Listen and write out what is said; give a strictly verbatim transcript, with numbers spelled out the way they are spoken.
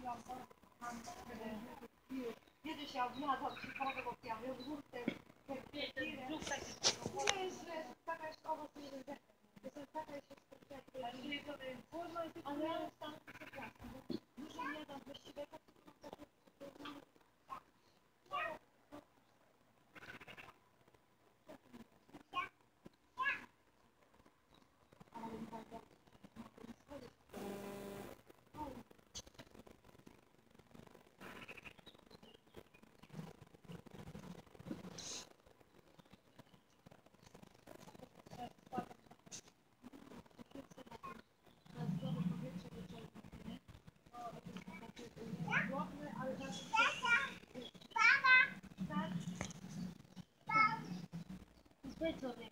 Kiedyś ja wjadłam się kogo, bo ja miał wzór ten, ten, taka jest owoc, jestem taka jeszcze specjalna, ale ja tam dużo nie dam właściwie, ale